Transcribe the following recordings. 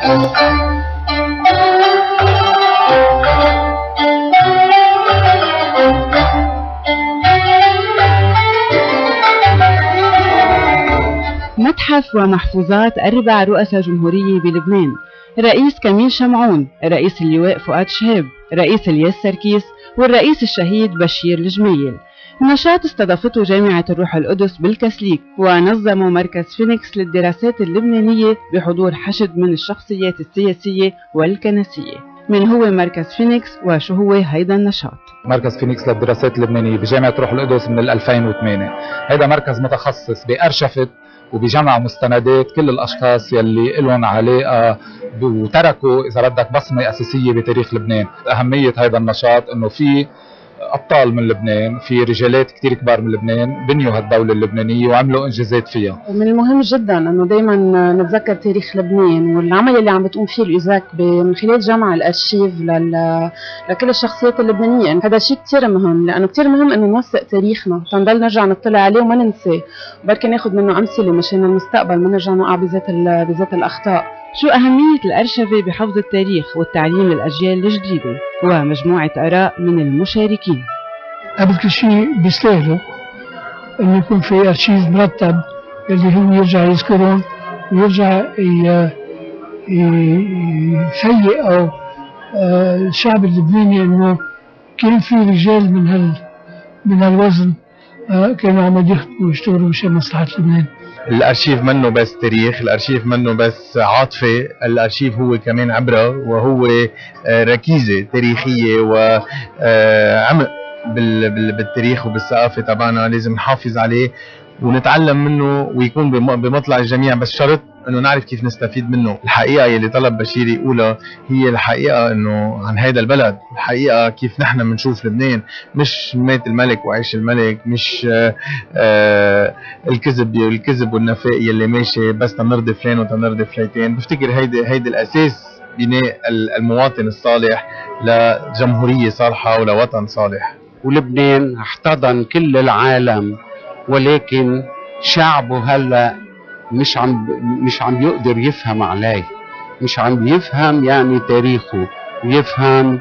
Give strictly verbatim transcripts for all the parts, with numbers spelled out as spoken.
متحف ومحفوظات أربع رؤساء جمهورية بلبنان: الرئيس كميل شمعون، رئيس اللواء فؤاد شهاب، رئيس الياس سركيس، والرئيس الشهيد بشير الجميل. النشاط استضافته جامعة الروح القدس بالكسليك، ونظموا مركز فينيكس للدراسات اللبنانية بحضور حشد من الشخصيات السياسية والكنسية. من هو مركز فينيكس وشو هو هيدا النشاط؟ مركز فينيكس للدراسات اللبنانية بجامعة روح القدس من ألفين وثمانية. هذا مركز متخصص بأرشفة وبجمع مستندات كل الاشخاص يلي لهم علاقه وتركوا اذا بدك بصمه اساسيه بتاريخ لبنان. اهميه هذا النشاط انه في ابطال من لبنان، في رجالات كثير كبار من لبنان بنيوا هالدوله اللبنانيه وعملوا انجازات فيها. من المهم جدا انه دائما نتذكر تاريخ لبنان والعمل اللي عم بتقوم فيه اليوزاك من خلال جمع الارشيف لل... لكل الشخصيات اللبنانيه. هذا شيء كثير مهم، لانه كثير مهم انه نوثق تاريخنا تنضل نرجع نطلع عليه وما ننساه، وبركي ناخذ منه امثله مشان المستقبل ما نرجع نوقع بذات ال... بذات الاخطاء. شو أهمية الأرشفة بحفظ التاريخ والتعليم للأجيال الجديدة؟ ومجموعة آراء من المشاركين. قبل كل شيء بيستاهلوا إنه يكون في أرشيف مرتب اللي هو يرجع يذكرهم ويرجع يفيق أو الشعب اللبناني إنه كان في رجال من هال من هالوزن كانوا عم يخدموا ويشتغلوا مشان مصلحة لبنان. الارشيف منه بس تاريخ، الارشيف منه بس عاطفه، الارشيف هو كمان عبره وهو ركيزه تاريخيه وعمق بالتاريخ وبالثقافه تبعنا. لازم نحافظ عليه ونتعلم منه ويكون بمطلع الجميع، بس شرط انه نعرف كيف نستفيد منه. الحقيقه يلي طلب بشير يقولها هي الحقيقه انه عن هذا البلد، الحقيقه كيف نحن بنشوف لبنان، مش مات الملك وعيش الملك، مش آآ آآ الكذب الكذب والنفاق يلي ماشي بس تنرضي فلان وتنرضي فليتين. بفتكر هيدي هيدي الاساس بناء المواطن الصالح لجمهوريه صالحه ولوطن صالح. ولبنان احتضن كل العالم، ولكن شعبه هلا مش عم مش عم يقدر يفهم عليه، مش عم يفهم يعني تاريخه، يفهم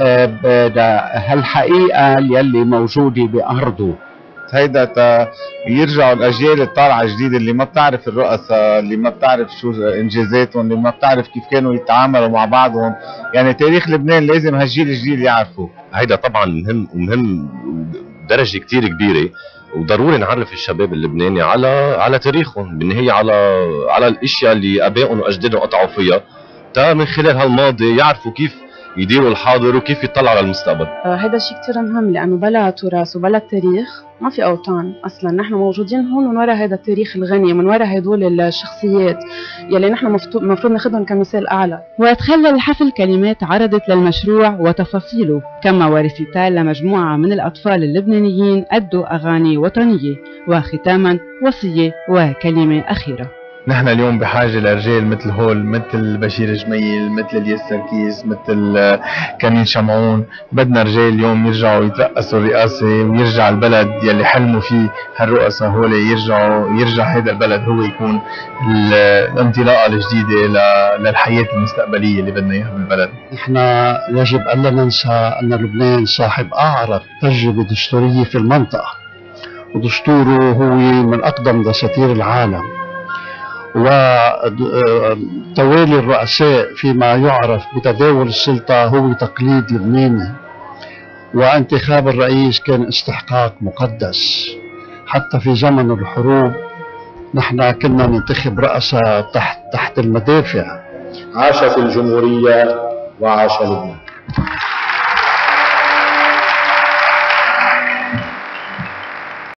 هالحقيقه يلي موجوده بارضه. هيدا تا يرجعوا الاجيال الطالعه الجديده اللي ما بتعرف الرؤساء، اللي ما بتعرف شو انجازاتهم، اللي ما بتعرف كيف كانوا يتعاملوا مع بعضهم. يعني تاريخ لبنان لازم هالجيل الجديد يعرفه. هيدا طبعا مهم ومهم بدرجه كثير كبيره، وضروري نعرف الشباب اللبناني على على تاريخهم، بالنهايه على على الاشياء اللي ابائهم واجدادهم قطعوا فيها، تا من خلال هالماضي يعرفوا كيف يديروا الحاضر وكيف يطلعوا على المستقبل. هذا شيء كثير مهم، لانه بلا تراث وبلا تاريخ ما في اوطان اصلا. نحن موجودين هون من وراء هذا التاريخ الغني، من وراء هدول الشخصيات يلي نحن المفروض ناخذهم كمثال اعلى. وتخلل الحفل كلمات عرضت للمشروع وتفاصيله، كما وريسيتال لمجموعه من الاطفال اللبنانيين ادوا اغاني وطنيه، وختاما وصيه وكلمه اخيره. نحن اليوم بحاجه لرجال مثل هول، مثل بشير جميل، مثل الياس سركيس، مثل كميل شمعون. بدنا رجال اليوم يرجعوا يترأسوا الرئاسه ويرجع البلد يلي حلموا فيه هالرؤساء هول يرجعوا يرجع هذا البلد هو يكون الانطلاقه الجديده للحياه المستقبليه اللي بدنا اياها بالبلد. نحن يجب الا ننسى ان لبنان صاحب اعرق تجربه دستوريه في المنطقه، ودستوره هو من اقدم دساتير العالم، وتوالي الرؤساء فيما يعرف بتداول السلطة هو تقليد لبناني، وانتخاب الرئيس كان استحقاق مقدس. حتى في زمن الحروب نحن كنا ننتخب رؤساء تحت تحت المدافع. عاشت الجمهورية وعاش لبنان.